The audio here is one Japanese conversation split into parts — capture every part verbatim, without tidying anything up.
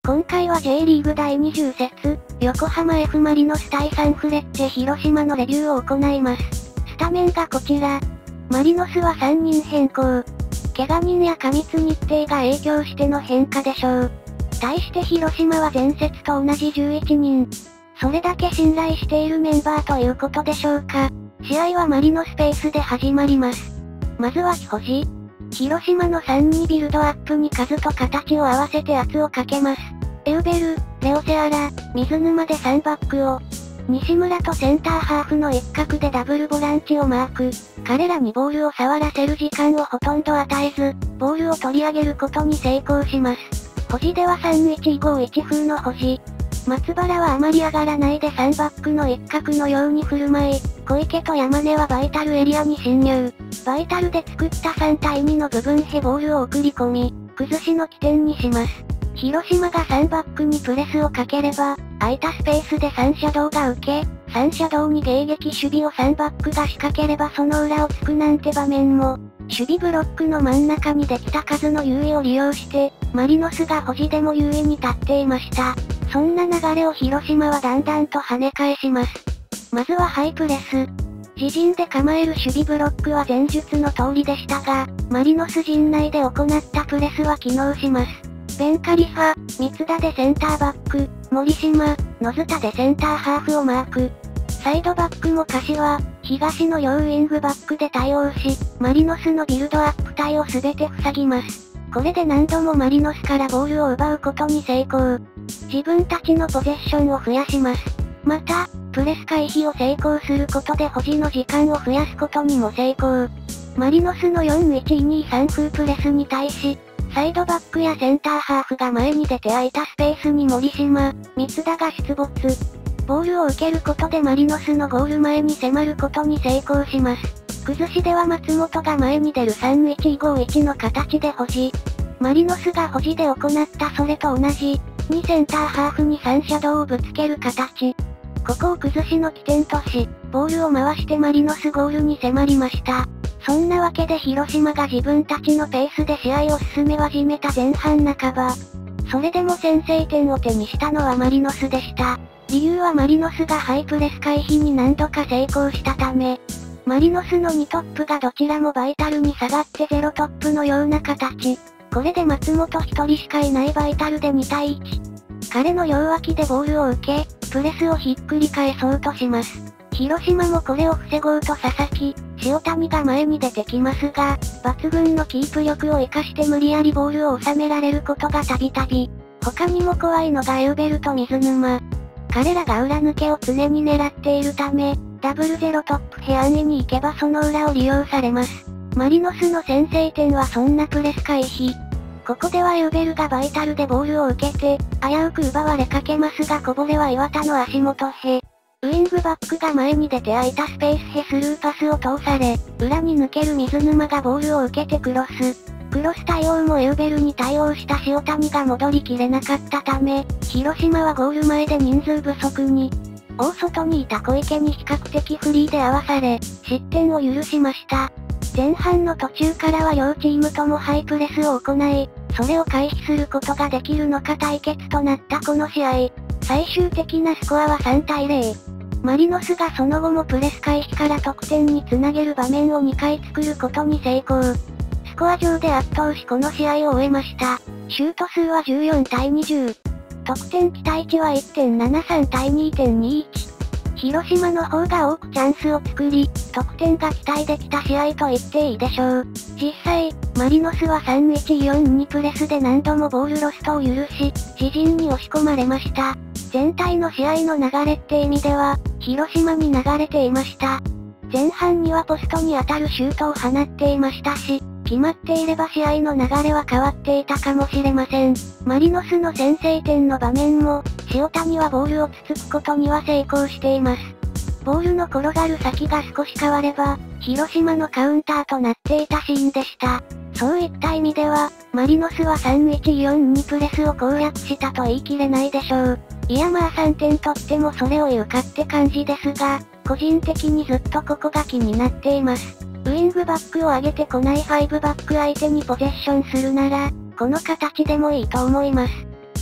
今回は J リーグだいにじゅう節、横浜 F マリノス対サンフレッチェ広島のレビューを行います。スタメンがこちら。マリノスはさんにん変更。怪我人や過密日程が影響しての変化でしょう。対して広島は前節と同じじゅういちにん。それだけ信頼しているメンバーということでしょうか。試合はマリノスペースで始まります。まずは保持。広島のさんにビルドアップに数と形を合わせて圧をかけます。エウベル、レオセアラ、水沼でさんバックを。西村とセンターハーフの一角でダブルボランチをマーク。彼らにボールを触らせる時間をほとんど与えず、ボールを取り上げることに成功します。保持ではさんいちごいち風の保持。松原はあまり上がらないでさんバックの一角のように振る舞い、小池と山根はバイタルエリアに侵入。バイタルで作ったさんたいにの部分へボールを送り込み、崩しの起点にします。広島がさんバックにプレスをかければ、空いたスペースで三シャドウが受け、三シャドウに迎撃守備をさんバックが仕掛ければその裏をつくなんて場面も、守備ブロックの真ん中にできた数の優位を利用して、マリノスが保持でも優位に立っていました。そんな流れを広島はだんだんと跳ね返します。まずはハイプレス。自陣で構える守備ブロックは前述の通りでしたが、マリノス陣内で行ったプレスは機能します。ベンカリファ、三田でセンターバック、森島、野塚でセンターハーフをマーク。サイドバックも柏、東の両ウィングバックで対応し、マリノスのビルドアップ帯を全て塞ぎます。これで何度もマリノスからボールを奪うことに成功。自分たちのポゼッションを増やします。また、プレス回避を成功することで保持の時間を増やすことにも成功。マリノスのよんいちにさん風プレスに対し、サイドバックやセンターハーフが前に出て空いたスペースに森島、三田が出没。ボールを受けることでマリノスのゴール前に迫ることに成功します。崩しでは松本が前に出るさんいちごいちの形で保持。マリノスが保持で行ったそれと同じ、にセンターハーフにさんシャドウをぶつける形。ここを崩しの起点とし、ボールを回してマリノスゴールに迫りました。そんなわけで広島が自分たちのペースで試合を進め始めた前半半ば。それでも先制点を手にしたのはマリノスでした。理由はマリノスがハイプレス回避に何度か成功したため。マリノスのにトップがどちらもバイタルに下がってゼロトップのような形。これで松本一人しかいないバイタルでに対いち。彼の両脇でボールを受け、プレスをひっくり返そうとします。広島もこれを防ごうと佐々木、塩谷が前に出てきますが、抜群のキープ力を活かして無理やりボールを収められることがたびたび。他にも怖いのがエウベルと水沼。彼らが裏抜けを常に狙っているため、ダブルゼロトップへ安易に行けばその裏を利用されます。マリノスの先制点はそんなプレス回避。ここではエウベルがバイタルでボールを受けて、危うく奪われかけますがこぼれは岩田の足元へ。ウイングバックが前に出て空いたスペースへスルーパスを通され、裏に抜ける水沼がボールを受けてクロス。クロス対応もエウベルに対応した塩谷が戻りきれなかったため、広島はゴール前で人数不足に。大外にいた小池に比較的フリーで合わされ、失点を許しました。前半の途中からは両チームともハイプレスを行い、それを回避することができるのか対決となったこの試合。最終的なスコアはさんたいゼロ。マリノスがその後もプレス回避から得点につなげる場面をにかい作ることに成功。スコア上で圧倒しこの試合を終えました。シュート数はじゅうよんたいにじゅう。得点期待値は いってんななさん 対 にてんにいち。広島の方が多くチャンスを作り、得点が期待できた試合と言っていいでしょう。実際、マリノスはさんいちよんにプレスで何度もボールロストを許し、自陣に押し込まれました。全体の試合の流れって意味では、広島に流れていました。前半にはポストに当たるシュートを放っていましたし、決まっていれば試合の流れは変わっていたかもしれません。マリノスの先制点の場面も、塩谷はボールをつつくことには成功しています。ボールの転がる先が少し変われば、広島のカウンターとなっていたシーンでした。そういった意味では、マリノスはさんいちよんにプレスを攻略したと言い切れないでしょう。いやまあさんてん取ってもそれを言うかって感じですが、個人的にずっとここが気になっています。ウイングバックを上げてこないファイブバック相手にポゼッションするなら、この形でもいいと思います。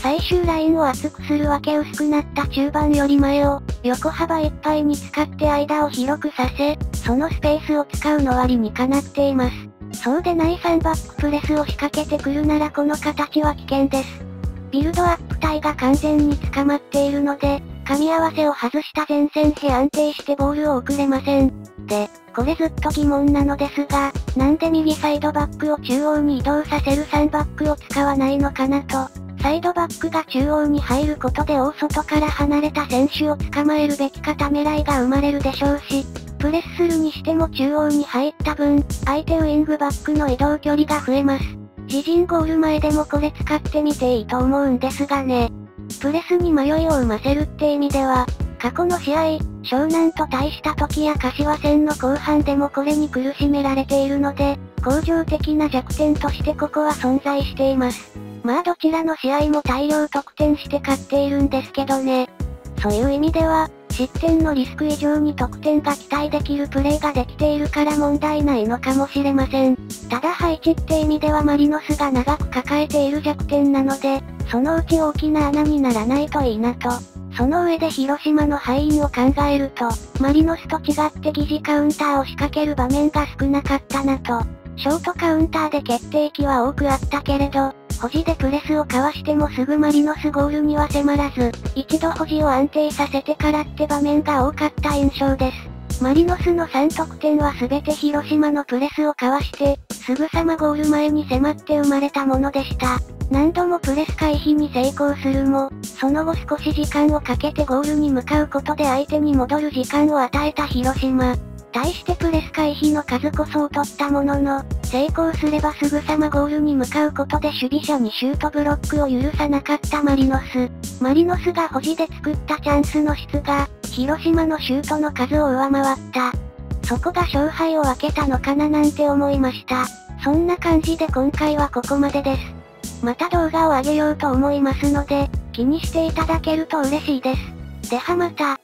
最終ラインを厚くするわけ薄くなった中盤より前を、横幅いっぱいに使って間を広くさせ、そのスペースを使うのは理にかなっています。そうでないさんバックプレスを仕掛けてくるならこの形は危険です。ビルドアップ体が完全に捕まっているので、噛み合わせを外した前線へ安定してボールを送れません。で、これずっと疑問なのですが、なんで右サイドバックを中央に移動させるさんバックを使わないのかなと。サイドバックが中央に入ることで大外から離れた選手を捕まえるべきかためらいが生まれるでしょうし、プレスするにしても中央に入った分、相手ウイングバックの移動距離が増えます。自陣ゴール前でもこれ使ってみていいと思うんですがね。プレスに迷いを生ませるって意味では、過去の試合、湘南と対した時や柏戦の後半でもこれに苦しめられているので、恒常的な弱点としてここは存在しています。まあどちらの試合も大量得点して勝っているんですけどね。そういう意味では、失点のリスク以上に得点が期待できるプレーができているから問題ないのかもしれません。ただ配置って意味ではマリノスが長く抱えている弱点なので、そのうち大きな穴にならないといいなと。その上で広島の敗因を考えると、マリノスと違って疑似カウンターを仕掛ける場面が少なかったなと。ショートカウンターで決定機は多くあったけれど、保持でプレスをかわしてもすぐマリノスゴールには迫らず、一度保持を安定させてからって場面が多かった印象です。マリノスのさん得点は全て広島のプレスをかわして、すぐさまゴール前に迫って生まれたものでした。何度もプレス回避に成功するも、その後少し時間をかけてゴールに向かうことで相手に戻る時間を与えた広島。対してプレス回避の数こそ劣ったものの、成功すればすぐさまゴールに向かうことで守備者にシュートブロックを許さなかったマリノス。マリノスが保持で作ったチャンスの質が、広島のシュートの数を上回った。そこが勝敗を分けたのかななんて思いました。そんな感じで今回はここまでです。また動画を上げようと思いますので、気にしていただけると嬉しいです。ではまた。